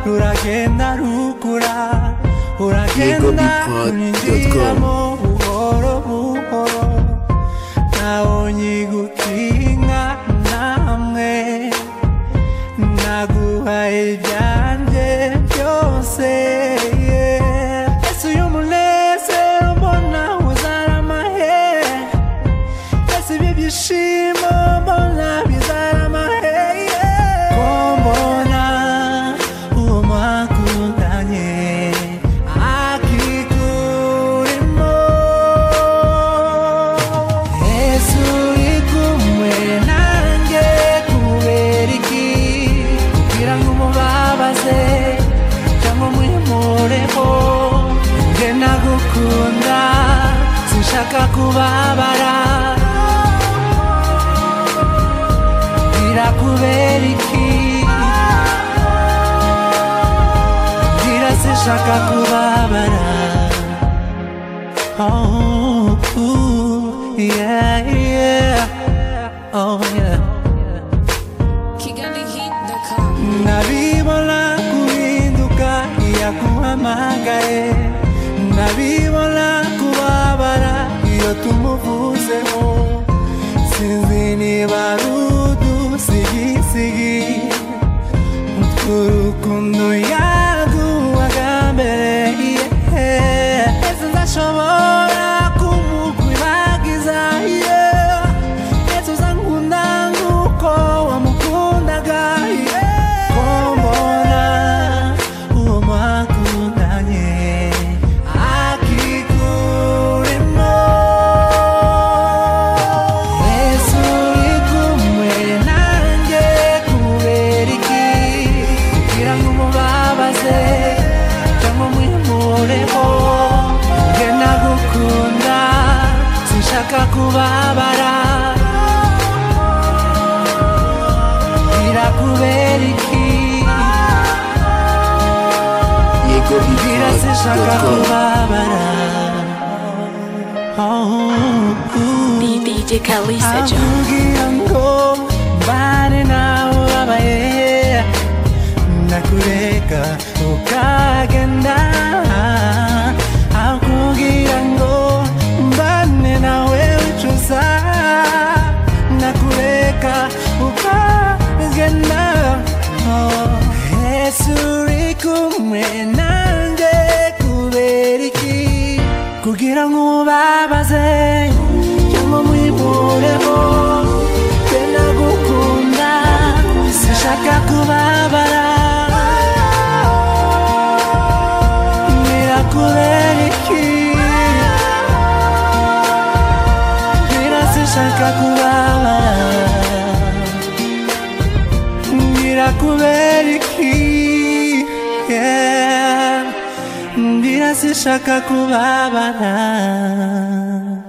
ruragenda rukura uragenda uninjiramo buhoro buhoro nabonye gukinga namwe naguhaye ibyanjye byose ese uyu munezero mbona uzaramahe ese ibi byishimo mbona bizaramahe ko mbona uwo mwakundanye akikurimo ese uri kumwe nanjye kubera iki kugira ngo umubabaze cyangwa umuhimureho nge nagukunda sinshaka kubabara kubera iki ngira sinshaka kubabara oh yeah yeah oh yeah nabibona guhinduka iyo akuhamagaye nabibona kubabara iyo tumuvuzeho sinzi niba sigi urukundo yaguhaga mbere ese nzashobora kumukwibagiza ese uzankunda nk'uko wamukundaga ko mbona uwo mwakundanye akikurimo ese uri kumwe cyangwa umuhimureho nge nagukunda sinshaka kubabara birakubera iki bira sinshaka kubabara DJ Kalisa John akubwira ngo mbane nawe ubabaye nakureka ukagenda akubwira ngo mbane nawe wicuza nakureka ukagenda ese uri kumwe nanjye kubera iki kugira ngo umubabaze cyangwa umwimureho nge nagukunda sinshaka kubabara kubera iki ngira sinshaka kubabara ngira kubera iki ngira sinshaka kubabara